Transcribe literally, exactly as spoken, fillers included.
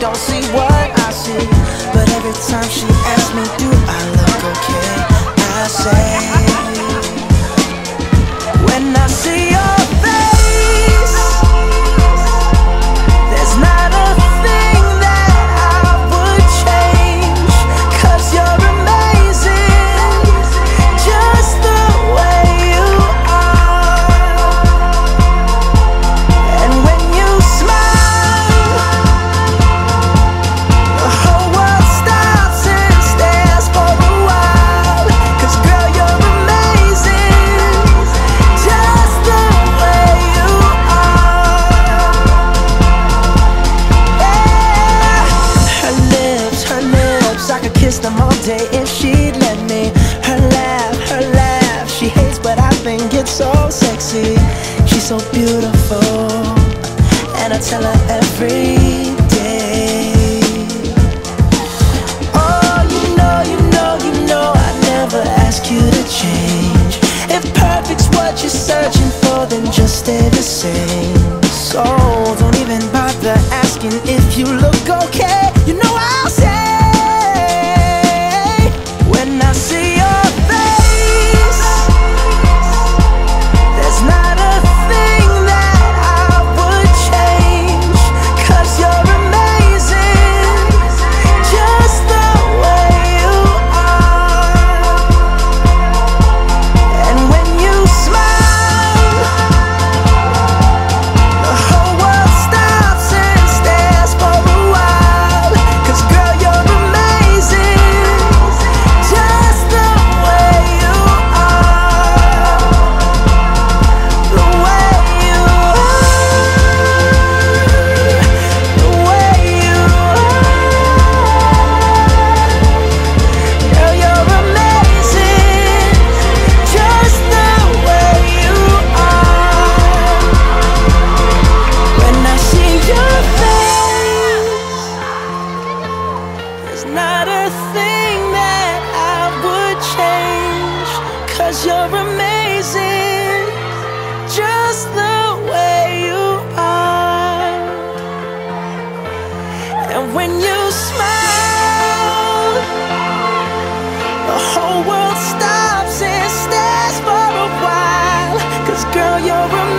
don't see what I see. But every time she asks me, do I look okay, I say, when I see your face, there's not a thing that I would change, 'cause you're amazing, just the way you are. And when you smile, the whole world stops and stares for a while, 'cause girl, you're amazing, just the way you are. Yeah. Her lips, her lips, I could kiss them all day if she'd let me. Her laugh, her laugh, she hates but I think it's so sexy. She's so beautiful, and I tell her every day. Oh, you know, you know, you know I never ask you to change. If perfect's what you're searching for, then just stay the same. So don't even bother asking if you look okay. You know I'll say, when I see your face, there's not a thing that I would change, 'cause you're amazing, just the way you are. And when you smile, the whole world stops and stares for a while, 'cause girl, you're amazing, just the way you are. The way you are, the way you are. Girl, you're amazing, just the way you are. When I see your face, there's not a thing that I would change, 'cause you're amazing, just the way you are. And when you smile, the whole world stops and stares for a while, 'cause girl, you're amazing.